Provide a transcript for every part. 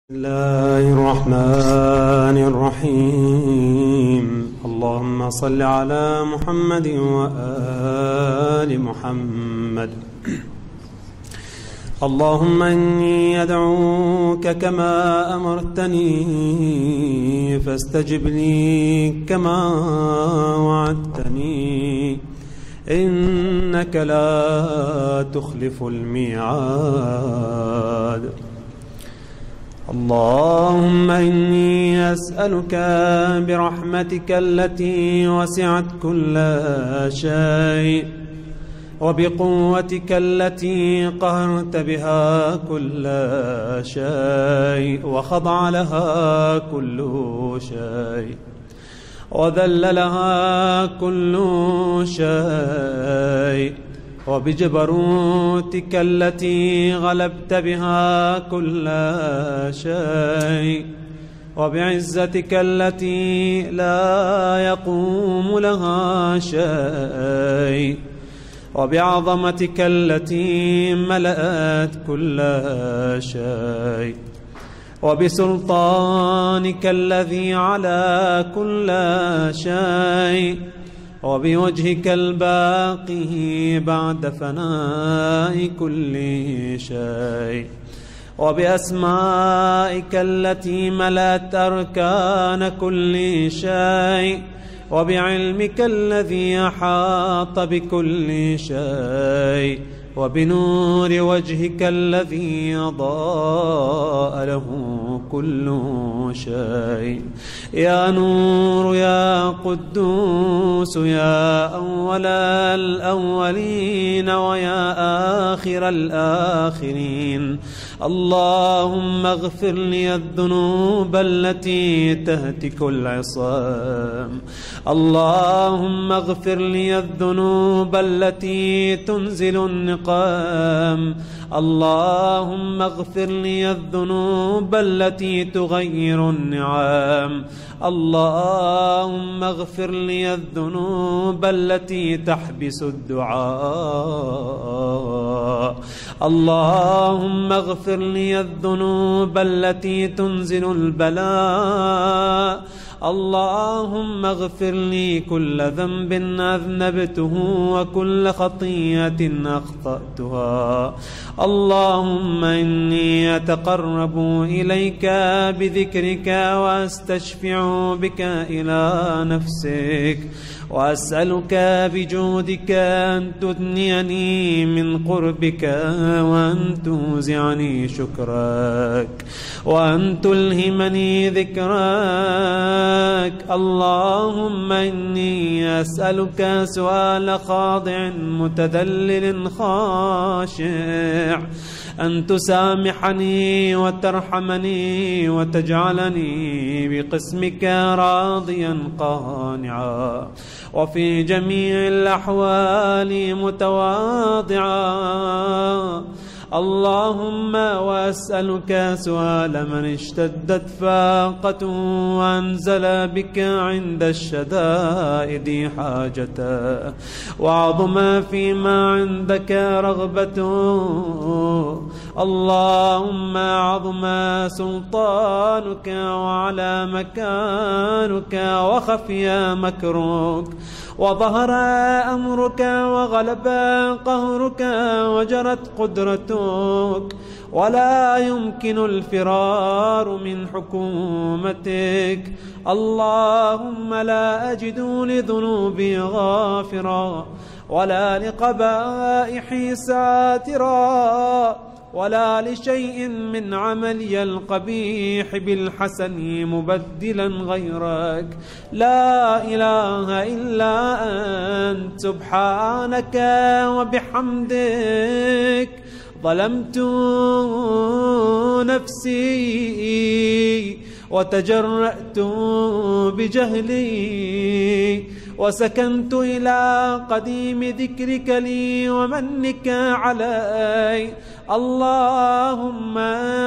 بسم الله الرحمن الرحيم. اللهم صل على محمد وآل محمد. اللهم إني أدعوك كما أمرتني فاستجب لي كما وعدتني إنك لا تخلف الميعاد. اللهم إني أسألك برحمتك التي وسعت كل شيء وبقوتك التي قهرت بها كل شيء وخضع لها كل شيء وذل لها كل شيء وبجبروتك التي غلبت بها كل شيء وبعزتك التي لا يقوم لها شيء وبعظمتك التي ملأت كل شيء وبسلطانك الذي على كل شيء وبوجهك الباقي بعد فناء كل شيء وبأسمائك التي ملأت أركان كل شيء وبعلمك الذي أحاط بكل شيء وبنور وجهك الذي أضاء له كل شيء. يا نور يا قدوس يا أول الأولين ويا آخر الآخرين. اللهم اغفر لي الذنوب التي تهتك العصام. اللهم اغفر لي الذنوب التي تنزل النقام. اللهم اغفر لي الذنوب التي تغير النعام. اللهم اغفر لي الذنوب التي تحبس الدعاء. اللهم اغفر لي الذنوب التي تنزل البلاء. اللهم اغفر لي كل ذنب أذنبته وكل خطيئة أخطأتها. اللهم إني أتقرب إليك بذكرك وأستشفع بك إلى نفسك وأسألك بجودك أن تدنيني من قربك وأن توزعني شكرك وأن تلهمني ذكرك. اللهم إني أسألك سؤال خاضع متذلل خاشع أن تسامحني وترحمني وتجعلني بقسمك راضيا قانعا وفي جميع الأحوال متواضعا. اللهم وأسألك سؤال من اشتدت فاقته وأنزل بك عند الشدائد حاجته وعظم فيما عندك رغبته. اللهم عظم سلطانك وعلى مكانك وخفي مكرك وظهر أمرك وغلب قهرك وجرت قدرتك ولا يمكن الفرار من حكومتك. اللهم لا أجد لذنوبي غافرا ولا لقبائحي ساترا ولا لشيء من عملي القبيح بالحسن مبدلا غيرك. لا إله إلا أنت سبحانك وبحمدك. ظلمت نفسي وتجرأت بجهلي وسكنت إلى قديم ذكرك لي ومنك علي. اللهم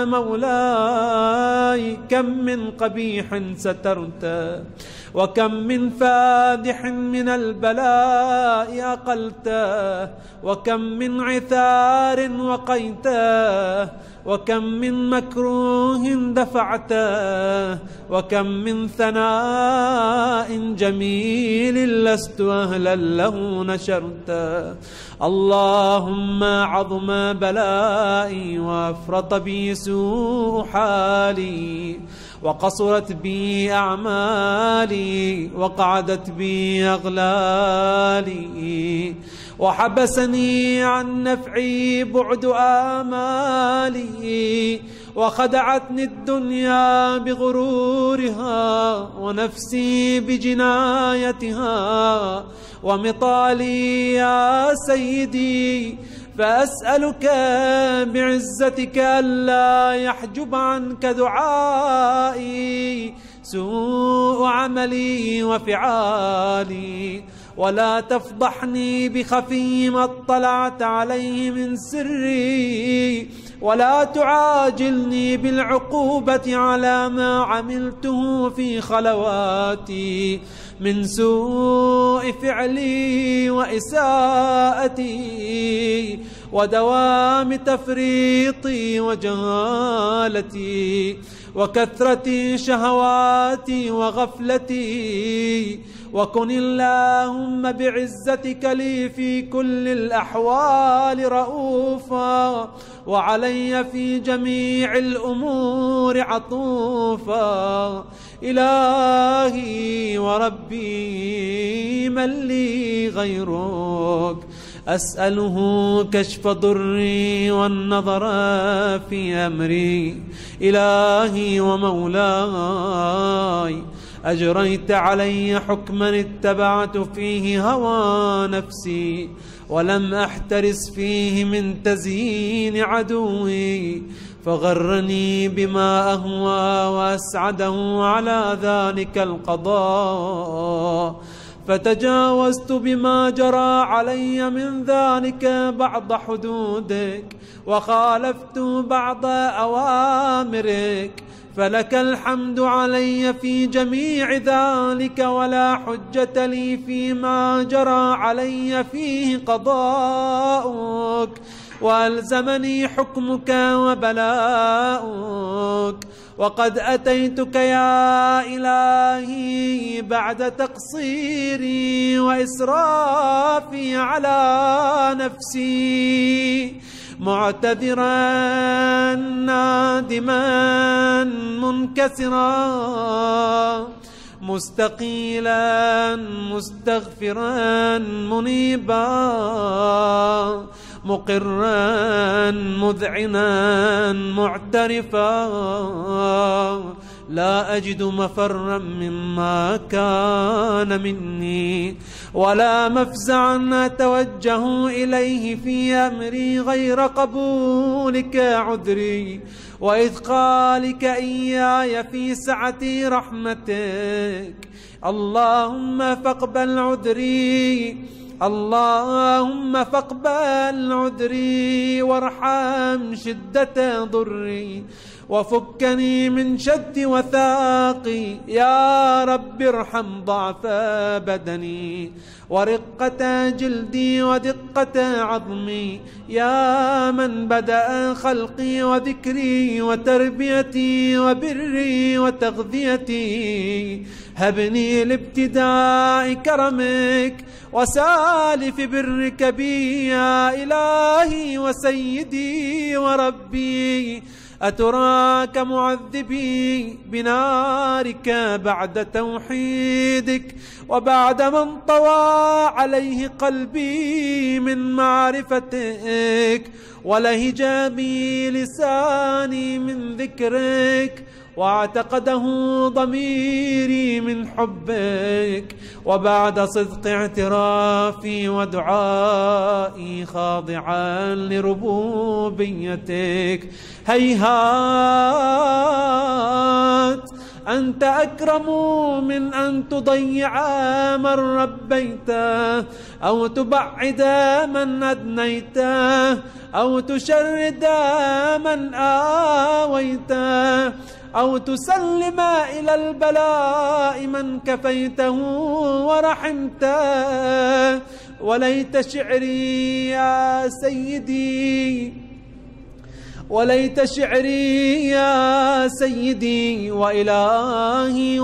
مولاي كم من قبيح سترت وكم من فادح من البلاء أقلته وكم من عثار وقيته وكم من مكروه دفعته، وكم من ثناء جميل لست أهلا له نشرته. اللهم عظم بلائي وأفرط بي سوء حالي، وقصرت بي أعمالي، وقعدت بي أغلالي، وحبسني عن نفعي بعد آمالي، وخدعتني الدنيا بغرورها، ونفسي بجنايتها، ومطالي يا سيدي. فأسألك بعزتك ألا يحجب عنك دعائي سوء عملي وفعالي، ولا تفضحني بخفي ما اطلعت عليه من سري، ولا تعاجلني بالعقوبة على ما عملته في خلواتي من سوء فعلي وإساءتي ودوام تفريطي وجهالتي وكثرة شهواتي وغفلتي. وكن اللهم بعزتك لي في كل الأحوال رؤوفا، وعلي في جميع الأمور عطوفا. إلهي وربي من لي غيرك، أسأله كشف ضري والنظر في أمري. إلهي ومولاي، أجريت علي حكما اتبعت فيه هوى نفسي، ولم أحترس فيه من تزيين عدوي، فغرني بما أهوى وأسعده على ذلك القضاء، فتجاوزت بما جرى علي من ذلك بعض حدودك، وخالفت بعض أوامرك، فلك الحمد علي في جميع ذلك، ولا حجة لي فيما جرى علي فيه قضاؤك، وألزمني حكمك وبلاؤك. وقد أتيتك يا إلهي بعد تقصيري وإسرافي على نفسي، معتذرا نادما منكسرا، مستقيلا مستغفرا منيبا، مقرا مذعنا معترفا، لا أجد مفرا مما كان مني، ولا مفزعا أتوجه إليه في أمري غير قبولك عذري، وإدخالك إياي في سعة رحمتك. اللهم فاقبل عذري، اللهم فاقبل عذري، وارحم شدة ضري، وفكني من شد وثاقي. يا رب ارحم ضعف بدني، ورقة جلدي، ودقة عظمي. يا من بدأ خلقي وذكري وتربيتي وبري وتغذيتي، هبني لابتداء كرمك وسالف برك بي يا إلهي وسيدي وربي. أتراك معذبي بنارك بعد توحيدك، وبعد ما انطوى عليه قلبي من معرفتك، ولهج بي لساني من ذكرك، واعتقده ضميري من حبك، وبعد صدق اعترافي ودعائي خاضعا لربوبيتك. هيهات، أنت أكرم من أن تضيع من ربيته، أو تبعد من أدنيته، أو تشرد من آويته، أو تسلم إلى البلاء من كفيته ورحمته. وليت شعري يا سيدي، وليت شعري يا سيدي وإلهي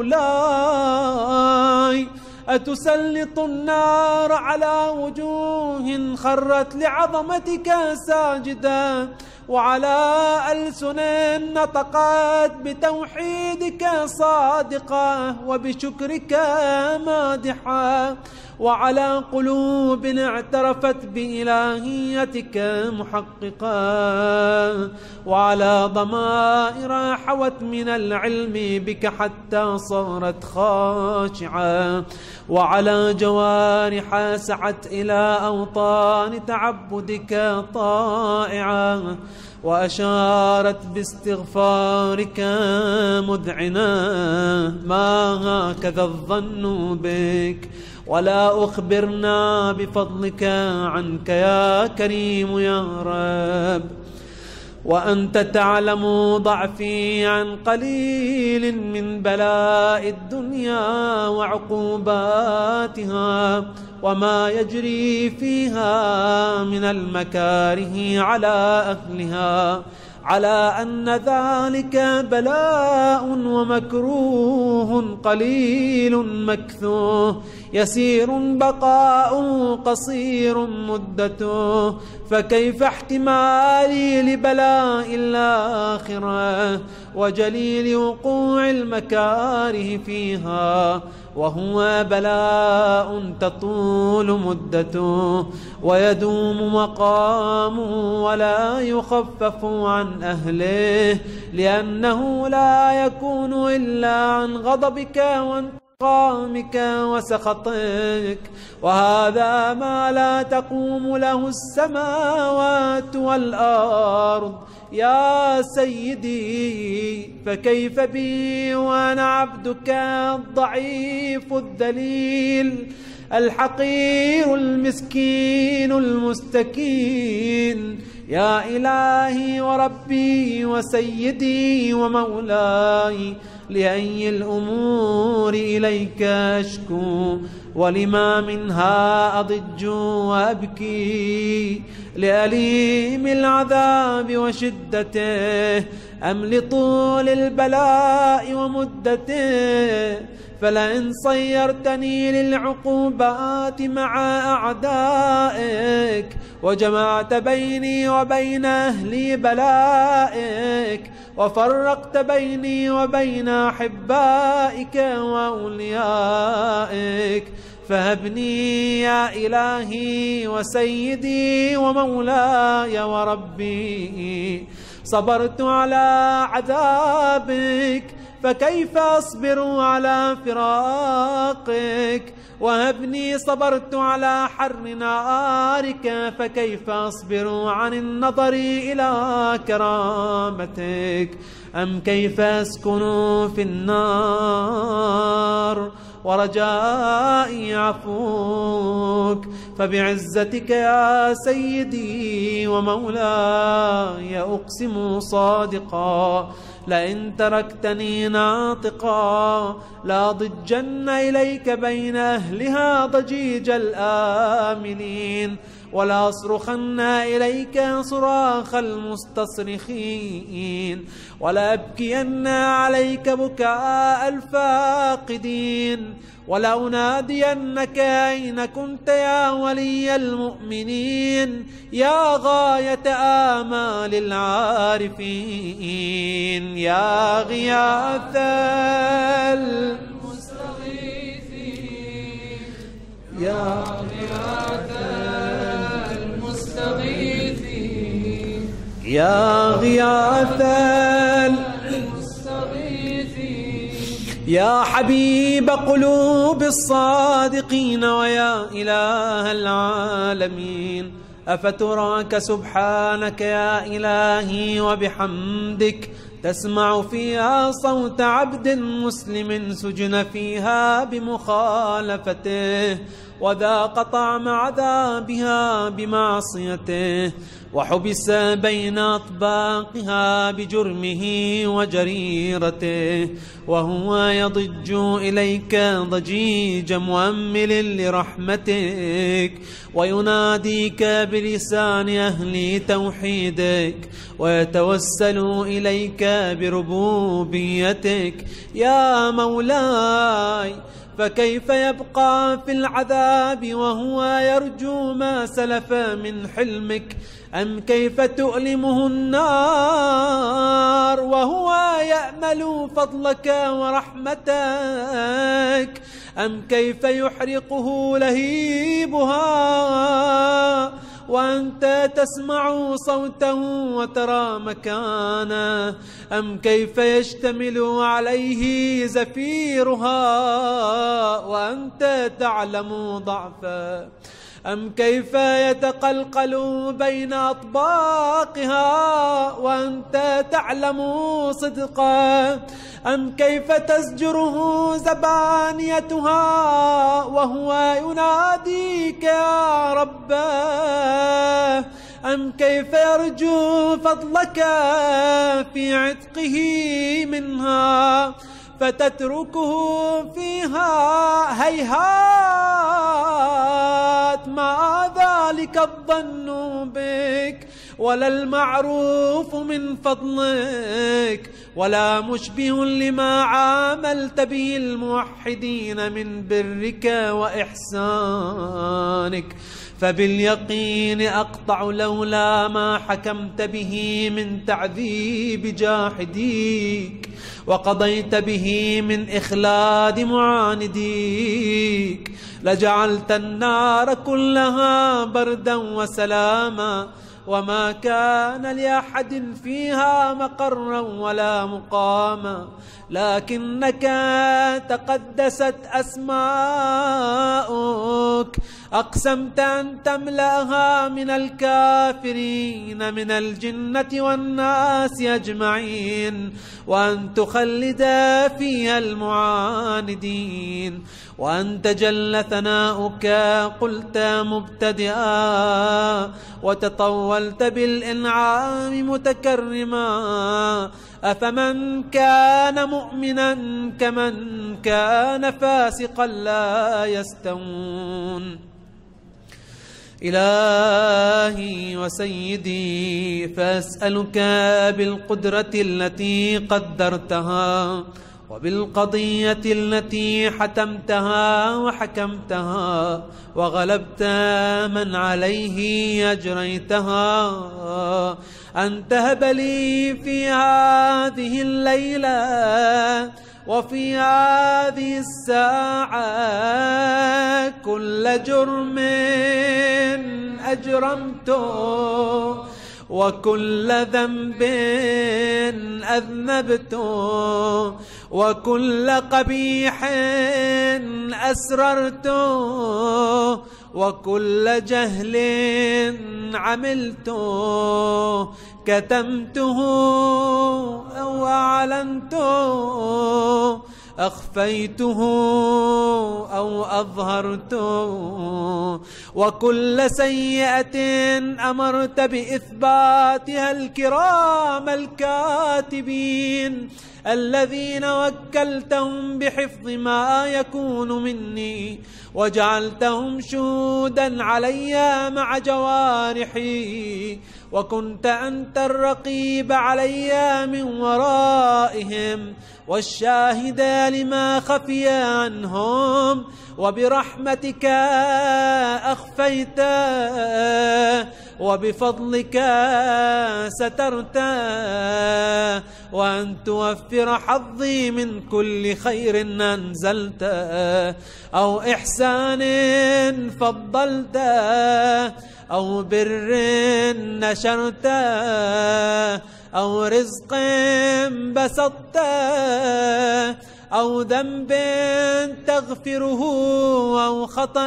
ومولاي أتسلط النار على وجوه خرت لعظمتك ساجدا، وعلى ألسن نطقت بتوحيدك صادقة وبشكرك مادحة، وعلى قلوب اعترفت بإلهيتك محققة، وعلى ضمائر حوت من العلم بك حتى صارت خاشعة، وعلى جوارح سعت إلى أوطان تعبدك طائعة، وأشارت باستغفارك مذعنة. ما هكذا الظن بك، ولا أخبرنا بفضلك عنك يا كريم يا رب، وأنت تعلم ضعفي عن قليل من بلاء الدنيا وعقوباتها، وما يجري فيها من المكاره على أهلها، على أن ذلك بلاء ومكروه قليل مكثوه، يسير بقاؤه قصير مدته، فكيف احتمالي لبلاء الآخرة وجليل وقوع المكاره فيها، وهو بلاء تطول مدته ويدوم مقامه ولا يخفف عن أهله، لأنه لا يكون إلا عن غضبك وانتقامك وسخطك، وهذا ما لا تقوم له السماوات والأرض يا سيدي. فكيف بي وأنا عبدك الضعيف الذليل الحقير المسكين المستكين، يا إلهي وربي وسيدي ومولاي، لأي الأمور إليك أشكو، ولما منها أضج وأبكي، لأليم العذاب وشدته أم لطول البلاء ومدته؟ فلئن صيرتني للعقوبات مع أعدائك، وجمعت بيني وبين أهلي بلائك، وفرقت بيني وبين أحبائك وأوليائك، فهبني يا إلهي وسيدي ومولاي وربي. صبرت على عذابك، فكيف أصبر على فراقك؟ وهبني صبرت على حر نارك، فكيف أصبر عن النظر إلى كرامتك؟ أم كيف أسكن في النار ورجائي عفوك؟ فبعزتك يا سيدي ومولاي أقسم صادقا، لئن تركتني ناطقا لأضجن إليك بين أهلها ضجيج الآمنين، ولا أصرخن إليك صراخ المستصرخين، ولا أبكين عليك بكاء الفاقدين، ولا أنادينك أين كنت يا ولي المؤمنين، يا غاية آمال العارفين، يا غياث المستغيثين، يا غياث المستغيثين، يا غياث يا حبيب قلوب الصادقين، ويا إله العالمين. أفتراك سبحانك يا إلهي وبحمدك تسمع فيها صوت عبد مسلم سجن فيها بمخالفته، وذاق طعم عذابها بمعصيته، وحبس بين أطباقها بجرمه وجريرته، وهو يضج إليك ضجيج مؤمل لرحمتك، ويناديك بلسان أهل توحيدك، ويتوسل إليك بربوبيتك. يا مولاي، فكيف يبقى في العذاب وهو يرجو ما سلف من حلمك؟ أم كيف تؤلمه النار وهو يأمل فضلك ورحمتك؟ أم كيف يحرقه لهيبها وأنت تسمع صوته وترى مكانه؟ أم كيف يشتمل عليه زفيرها وأنت تعلم ضعفه؟ أم كيف يتقلقل بين أطباقها وأنت تعلم صدقه؟ أم كيف تزجره زبانيتها وهو يناديك يا ربه؟ أم كيف يرجو فضلك في عتقه منها فتتركه فيها هيهات؟ ما ذلك الظن بك ولا المعروف من فضلك، ولا مشبه لما عاملت به الموحدين من برك وإحسانك. فباليقين أقطع لولا ما حكمت به من تعذيب جاحديك، وقضيت به من إخلاد معانديك، لجعلت النار كلها بردا وسلاما، وما كان لأحد فيها مقرا ولا مقاما، لكنك تقدست أسماؤك أقسمت أن تملأها من الكافرين من الجنة والناس أجمعين، وأن تخلد فيها المعاندين، وأنت جل ثناؤك قلت مبتدئا وتطولت بالإنعام متكرما. أفمن كان مؤمنا كمن كان فاسقا لا يستوون. إلهي وسيدي، فأسألك بالقدرة التي قدرتها وبالقضية التي حتمتها وحكمتها وغلبت من عليه أجريتها، أن تهب لي في هذه الليلة وفي هذه الساعة كل جرم أجرمته وكل ذنب أذنبته وكل قبيح أسررته وكل جهل عملته، كتمته أو أعلنته، أخفيته أو أظهرته، وكل سيئة أمرت بإثباتها الكرام الكاتبين الذين وكلتهم بحفظ ما يكون مني، وجعلتهم شهودا علي مع جوارحي، وكنت أنت الرقيب علي من ورائهم والشاهد لما خفي عنهم، وبرحمتك أخفيت وبفضلك سترت، وأن توفر حظي من كل خير أنزلت أو إحسان فضلت أو بر نشرت أو رزق بسطت أو ذنب تغفره أو خطأ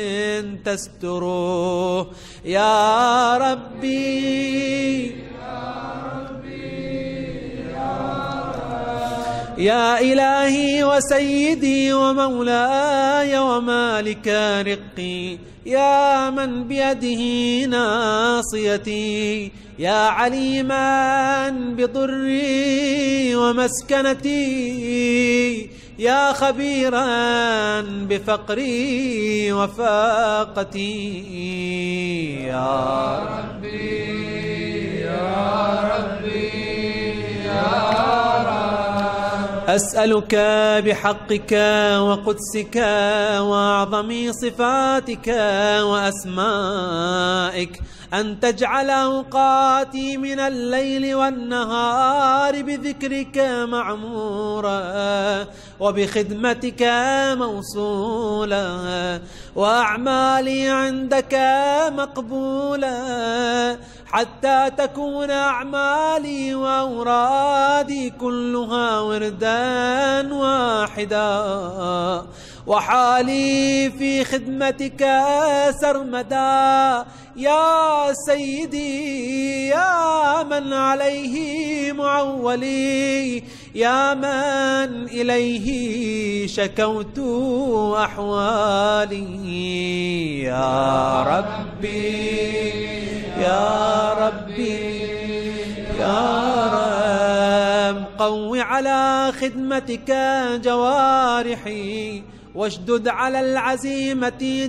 تستره. يا ربي يا إلهي وسيدي ومولاي ومالك رقي، يا من بيده ناصيتي، يا عليما بضري ومسكنتي، يا خبيرا بفقري وفاقتي. يا ربي يا ربي يا رب، أسألك بحقك وقدسك وأعظم صفاتك وأسمائك أن تجعل أوقاتي من الليل والنهار بذكرك معمورة، وبخدمتك موصولة، وأعمالي عندك مقبولة، حتى تكون أعمالي وأورادي كلها وردا واحدا، وحالي في خدمتك سرمدا. يا سيدي يا من عليه معولي، يا من إليه شكوت أحوالي. يا ربي يا ربي يا رب، قو على خدمتك جوارحي، واشدد على العزيمة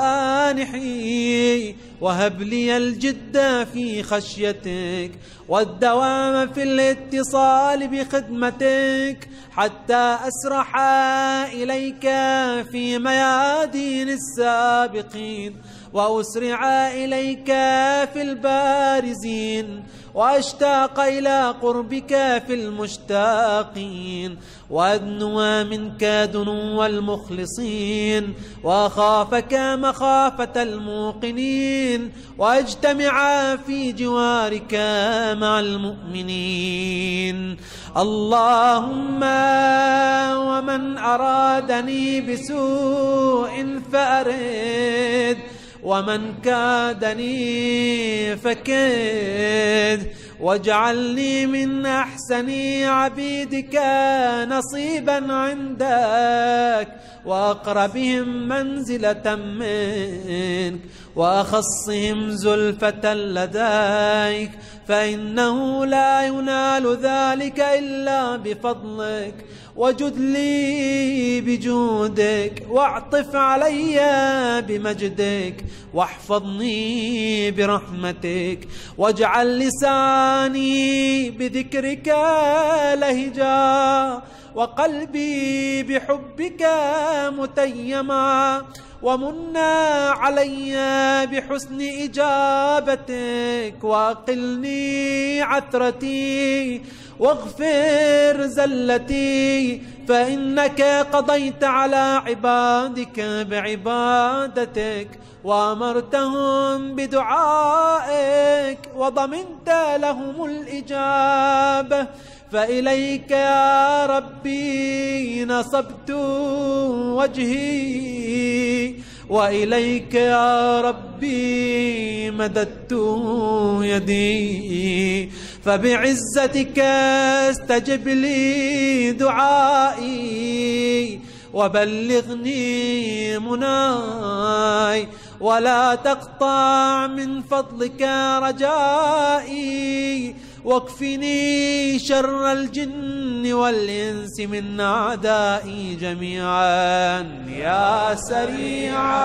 جوانحي، وهب لي الجد في خشيتك والدوام في الاتصال بخدمتك، حتى أسرح إليك في ميادين السابقين، وأسرع إليك في البارزين، وأشتاق إلى قربك في المشتاقين، وأدنو منك دنو المخلصين، وأخافك مخافة الموقنين، وأجتمع في جوارك مع المؤمنين. اللهم ومن أرادني بسوء فأرد، ومن كادني فكد، واجعلني من أحسن عبيدك نصيبا عندك، وأقربهم منزلة منك، وأخصهم زلفة لديك، فإنه لا ينال ذلك إلا بفضلك. وجد لي بجودك، واعطف علي بمجدك، واحفظني برحمتك، واجعل لساني بذكرك لهجا، وقلبي بحبك متيما، ومنا علي بحسن إجابتك، وأقلني عثرتي، واغفر زلتي، فإنك قضيت على عبادك بعبادتك، وأمرتهم بدعائك، وضمنت لهم الإجابة. فإليك يا ربي نصبت وجهي، وإليك يا ربي مددت يدي، فبعزتك استجب لي دعائي، وبلغني مناي، ولا تقطع من فضلك رجائي، واكفني شر الجن والإنس من أعدائي جميعا. يا سريع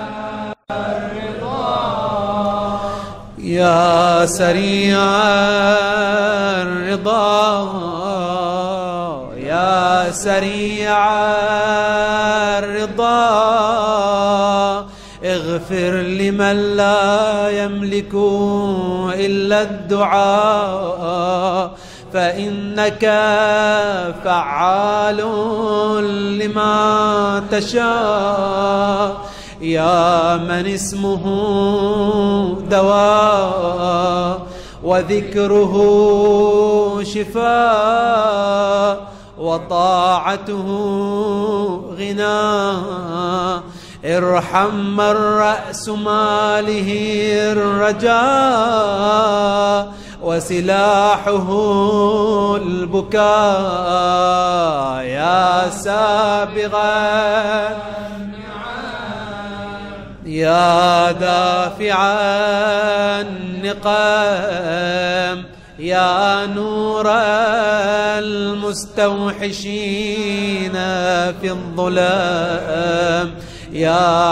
الرضا يا سريع الرضا يا سريع الرضا، اغفر لمن لا يملك إلا الدعاء، فإنك فعال لما تشاء. يا من اسمه دواء، وذكره شفاء، وطاعته غنى، ارحم من رأس ماله الرجاء، وسلاحه البكاء. سابغا يا دافع النقام يا نور المستوحشين في الظلام يا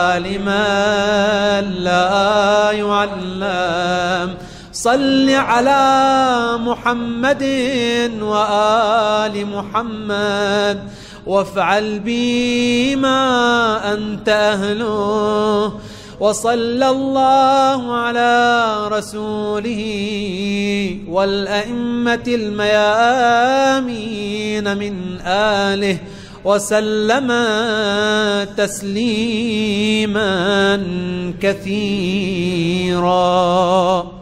عالما لا يعلم صل على محمد وآل محمد وافعل بي ما أنت أهله وصلى الله على رسوله والأئمة الميامين من آله وسلم تسليما كثيرا.